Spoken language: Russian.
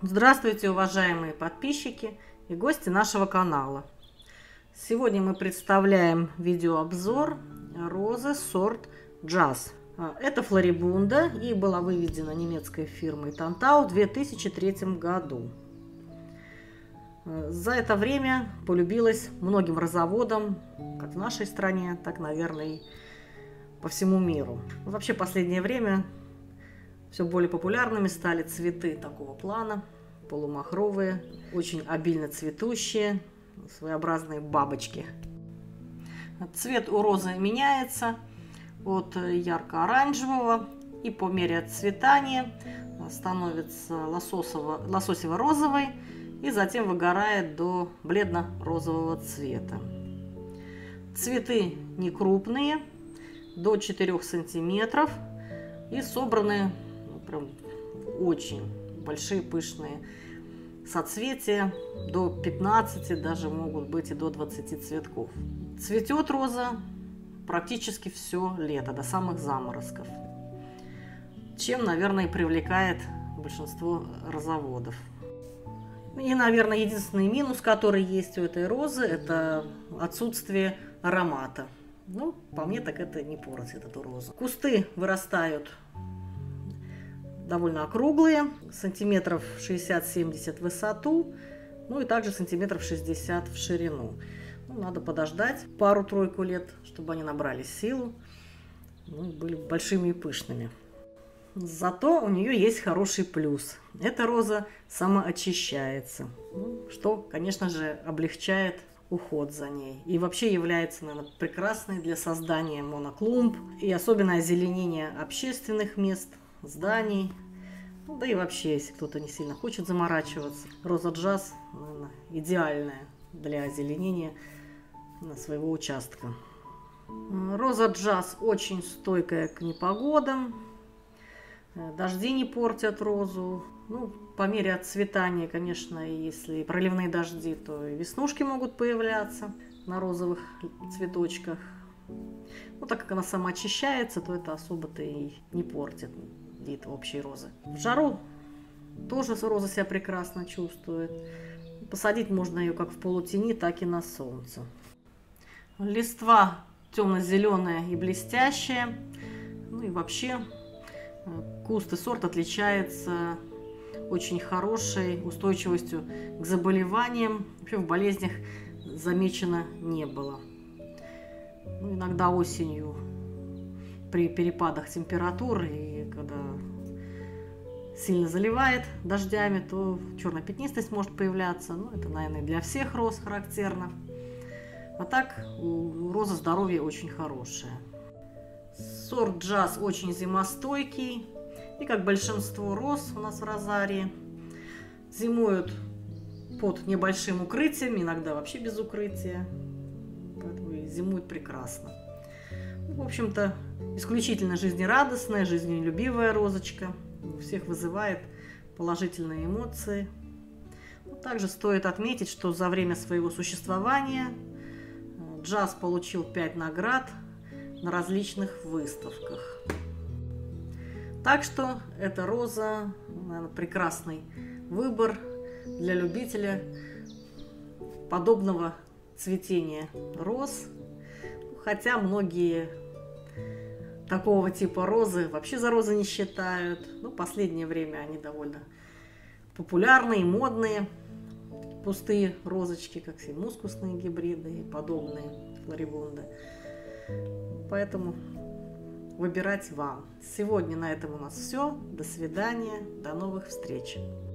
Здравствуйте, уважаемые подписчики и гости нашего канала. Сегодня мы представляем видеообзор розы сорт Джаз. Это флорибунда и была выведена немецкой фирмой Tantau в 2003 году. За это время полюбилась многим розоводам, как в нашей стране, так, наверное, и по всему миру. Вообще, в последнее время все более популярными стали цветы такого плана, полумахровые, очень обильно цветущие, своеобразные бабочки. Цвет у розы меняется от ярко-оранжевого и по мере отцветания становится лососево-розовой и затем выгорает до бледно-розового цвета. Цветы не крупные, до 4 сантиметров, и собраны прям очень большие пышные соцветия, до 15, даже могут быть и до 20 цветков. Цветет роза практически все лето, до самых заморозков, чем, наверное, и привлекает большинство розоводов. И, наверное, единственный минус, который есть у этой розы, это отсутствие аромата. Ну, по мне, так это не портит эту розу. Кусты вырастают довольно округлые, сантиметров 60-70 в высоту, ну и также сантиметров 60 в ширину. Ну, надо подождать пару-тройку лет, чтобы они набрали силу, ну, и были большими и пышными. Зато у нее есть хороший плюс. Эта роза самоочищается, что, конечно же, облегчает уход за ней. И вообще является, наверное, прекрасной для создания моноклумб и особенно озеленения общественных мест, зданий. Ну, да и вообще, если кто-то не сильно хочет заморачиваться, роза Джаз, наверное, идеальная для озеленения своего участка. Роза Джаз очень стойкая к непогодам. Дожди не портят розу. Ну, по мере отцветания, конечно, если проливные дожди, то и веснушки могут появляться на розовых цветочках. Ну, так как она самоочищается, то это особо-то и не портит вид общей розы. В жару тоже роза себя прекрасно чувствует. Посадить можно ее как в полутени, так и на солнце. Листва темно-зеленая и блестящая. Ну и вообще куст и сорт отличается очень хорошей устойчивостью к заболеваниям. Вообще в болезнях замечено не было. Ну, иногда осенью при перепадах температур и когда сильно заливает дождями, то черная пятнистость может появляться. Ну, это, наверное, для всех роз характерно. А так у розы здоровье очень хорошее. Сорт Джаз очень зимостойкий. И как большинство роз у нас в розарии, зимуют под небольшим укрытием, иногда вообще без укрытия. Поэтому и зимуют прекрасно. В общем-то, исключительно жизнерадостная, жизнелюбивая розочка. У всех вызывает положительные эмоции. Также стоит отметить, что за время своего существования Джаз получил 5 наград на различных выставках. Так что эта роза, наверное, прекрасный выбор для любителя подобного цветения роз. Хотя многие такого типа розы вообще за розы не считают. Но в последнее время они довольно популярные, модные. Пустые розочки, как все мускусные гибриды и подобные флорибунды. Поэтому выбирать вам. Сегодня на этом у нас все. До свидания. До новых встреч.